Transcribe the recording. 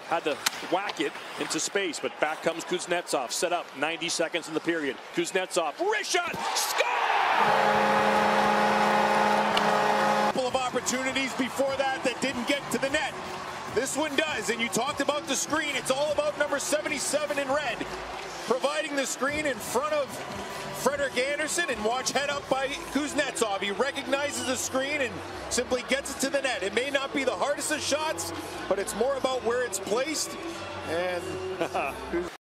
had to whack it into space, but back comes Kuznetsov. Set up, 90 seconds in the period. Kuznetsov, wrist shot, score! Couple of opportunities before that didn't get to the net. This one does, and you talked about the screen. It's all about number 77 in red, providing the screen in front of Frederik Andersen, and watch head up by Kuznetsov. He recognizes the screen and simply gets it to the net. It may not be the hardest of shots, but it's more about where it's placed. And